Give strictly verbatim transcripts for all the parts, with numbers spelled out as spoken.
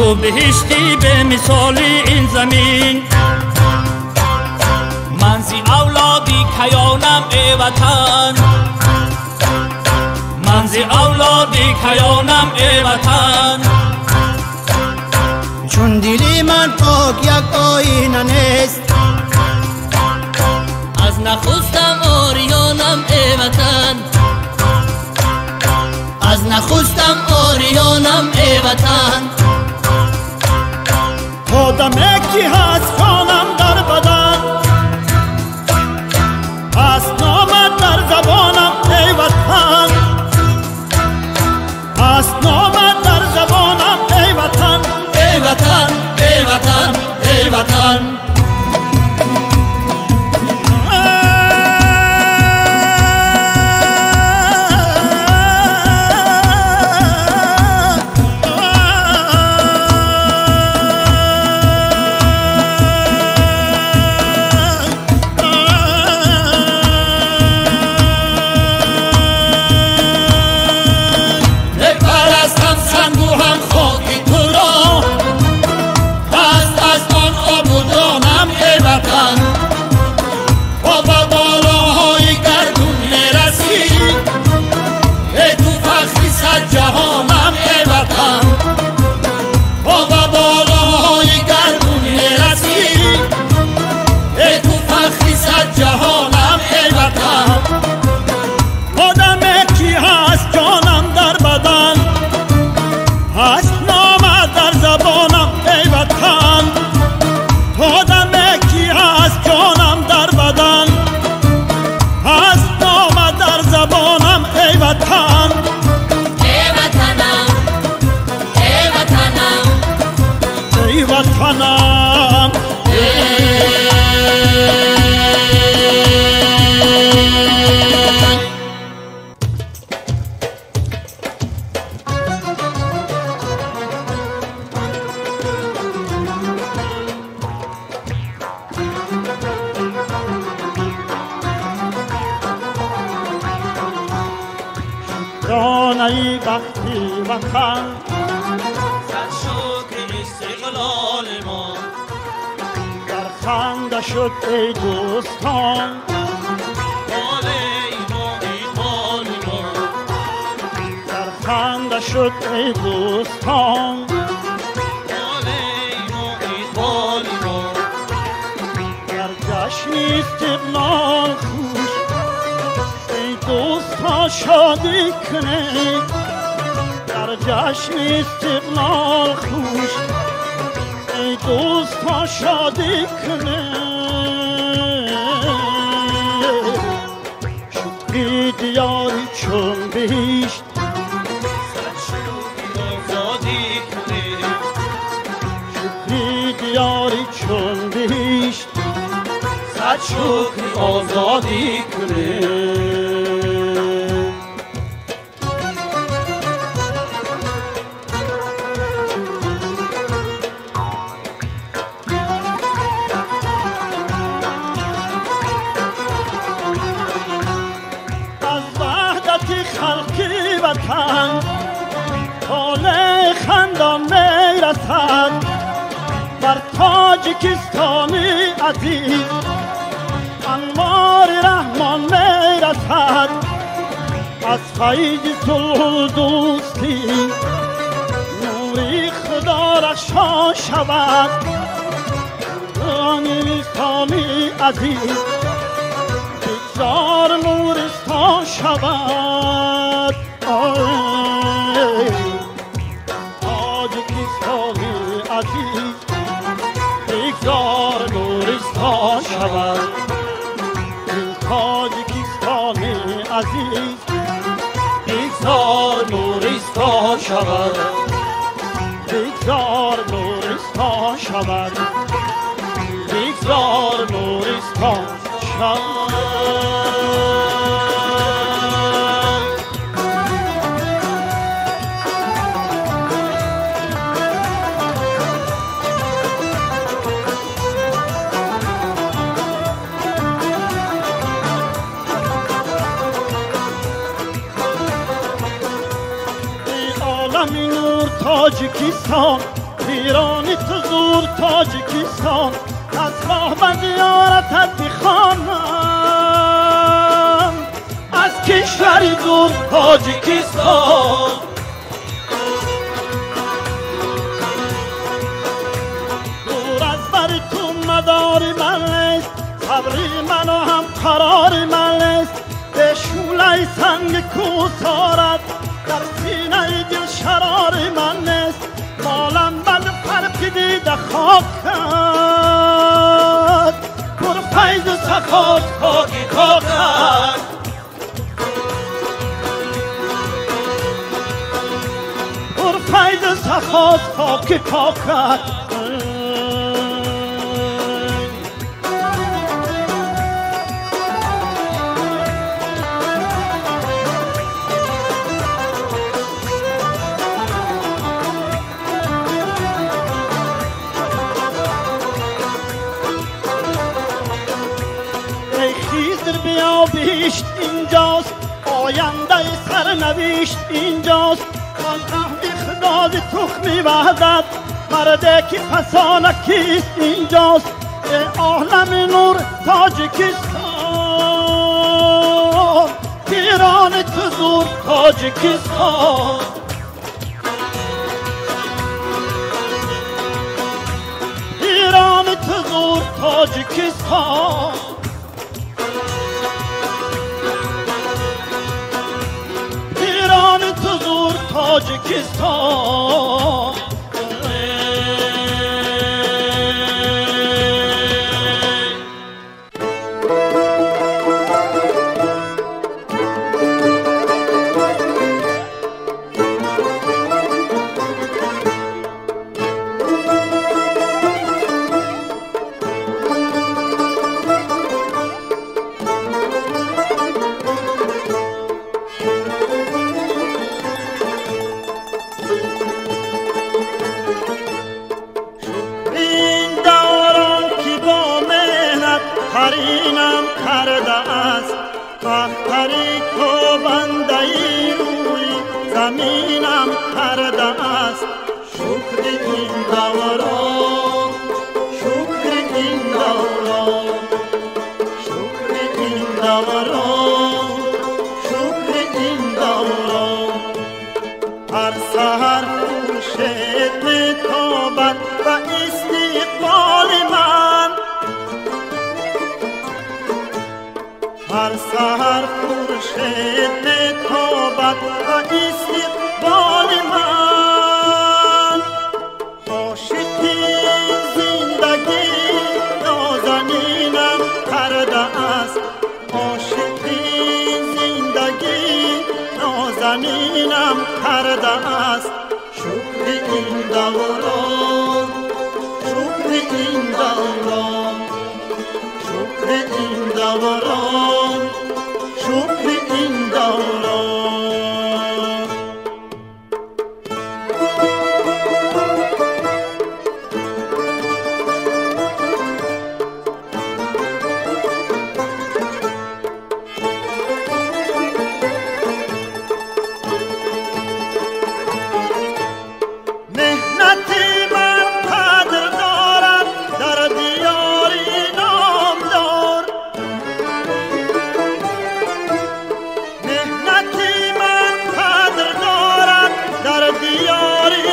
تو بهشتی به مثال این زمین. من زی اولادی کیانم ای وطن، من زی اولادی کیانم ای وطن. چون دلی من پاک یک آینه نیست، از نخستم آریانم ای وطن، از نخستم آریانم ای وطن. خودمه کی هست جانم در بدن، هست نامت در زبانم ای وطن، هست نامت در زبانم ای وطن، ای وطن ای وطن ای وطن. دانایی وقتی وطن، صد شکر استقلال ما، در خنده شد ای دوستان، حال ما ایمان ما، در خنده شد ای دوستان، حال ما ایمان ما. در جشن استقلال خوش ای دوستا شادی کنید، در جشن استقلال خوش ای دوستا شادی کنید. شکری دیاری چون بهشت، صد شکر آزادی کنید، شکری دیاری چون بهشت، صد شکر آزادی کنید. خلقی وطن حال خندان می رسد، بر تاجیکستانی عزیز انوار رحمان می رسد. از فیض صلح دوستی نوری خدا رخشان شود، افغانستانی عزیز بگذار نورستان شود. تاجیکستانی عزیز بگذار نورستان شود، این تاجیکستانی عزیز بگذار نورستان شود، بگذار نورستان شود، بگذار نورستان شود. تاجیکستان پیرانی تو زور تاجیکستان از راه به زیارتت میخوانم از کشوری دور تاجیکستان دور از بر تو مداری من نیست صبری من و هم قراری من نیست به شوله سنگ کوسارت در سینه دل شراری من نیست مالم من فرق دیده خاکت پر فیض سخاط خاکی خاکت پر فیض سخاط خاکی خاکت بیا بیشت اینجاست آینده سرنوشت اینجاست از اهل خداد تخمی وحدت مرده که فسانه کیست اینجاست ای عالم نور تاجیکستان پیران تو زور تاجیکستان پیران تو زور تاجیکستان تاجیکستان قرینم کرده است قهری تو بنده روی زمینم کرده است شکر این دوران شکر این دوران شکر این دوران شکر این دوران هر سحر خورشید میتابد و استقبال من هر سحر خورشید میتابد و استقبال من عاشق زندگی نازنینم کرده است عاشق زندگی نازنینم کرده است شکر این دوران شکر این دوران شکر این دوران شکر این دوران مهنتی من قدر دارد در دیاری نامدار مهنتی من قدر دارد در دیاری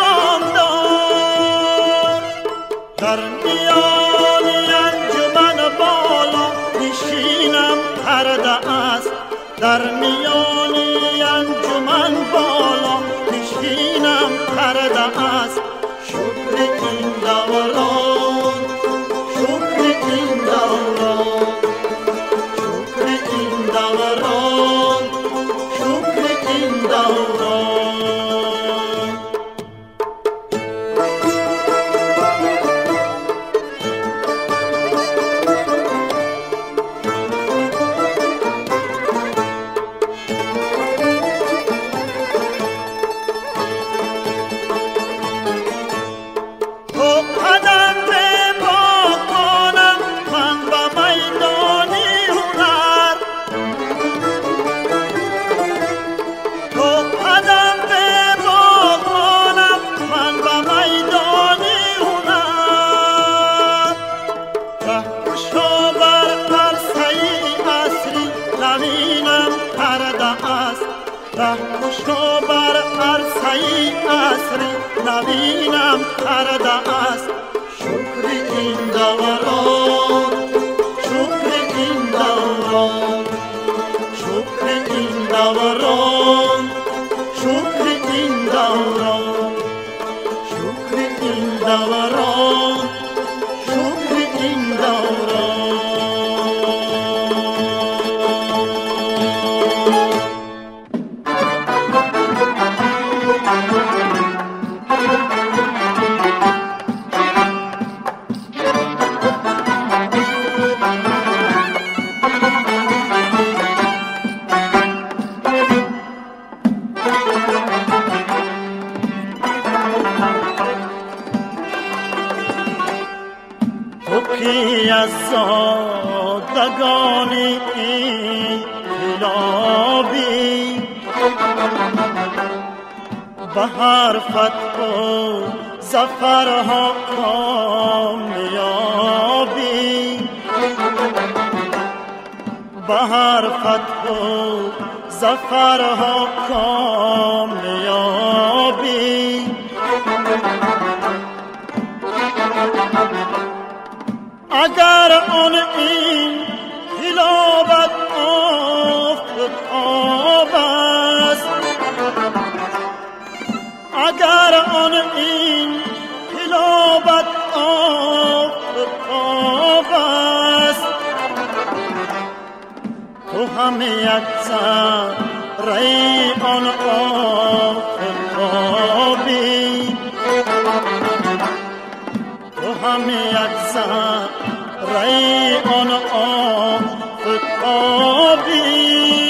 نامدار در میان انجمن بالا نشینم کرده است در میان انجمن بالا نشینم کرده است شکر این دوران شکر این دوران شکر این دوران شکر این دوران تو قدم نوینم پرده است رهکش و بر عرصه عصری نوینم پرده است شکر این دوران شکر این دوران شکر این دوران شکر این دوران شکر این دوران شکر این دوران توکی از زادگان انقلابی به هر فتح و ظفرها کامیابی به هر فتح و ظفرها کامیابی اگر آن این خلابت آفتاب است اگر آن این خلابت آفتاب است تو هم یک ذره آن آفتابی تو هم یک ذره آن آفتابی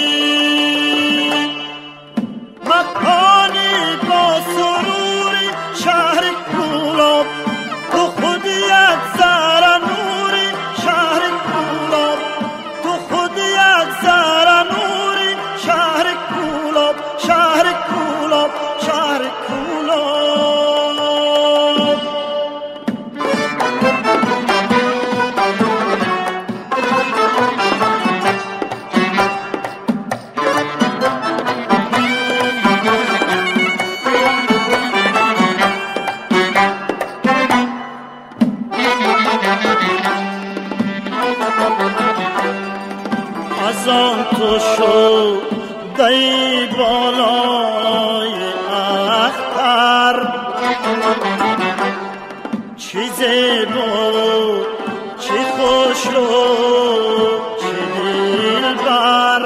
مکانی با سروری شهر گلاب تو خود یک ذره نوری شهر گلاب تو خود یک ذره نوری شهر گلاب شهر گلاب شهر گلاب از آن تو شدی بالای اختر چی زیبا چی خوش رو چی دلبر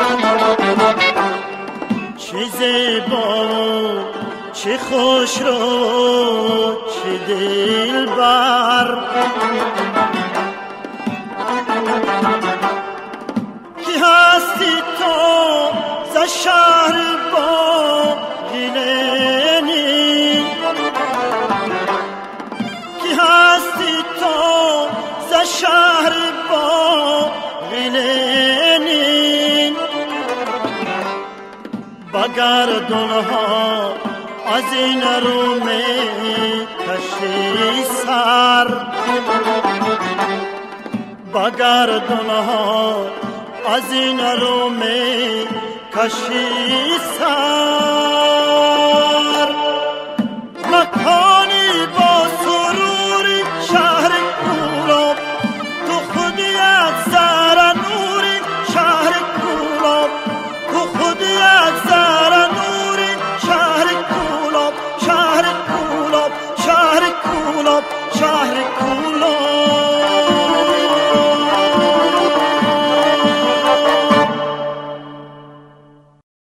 چی زیبا چی خوش رو چی دلبر هستی تو ز شهر با گلنی کی هستی تو ز شهر با گلنی بگردونها از این رو می کشی سر بگردونها از این رو می کشی سر مکانی با سروری شهر گلاب تو خود یک ذره نوری شهر گلاب تو خود یک ذره نوری شهر گلاب شهر گلاب شهر گلاب شهر گلاب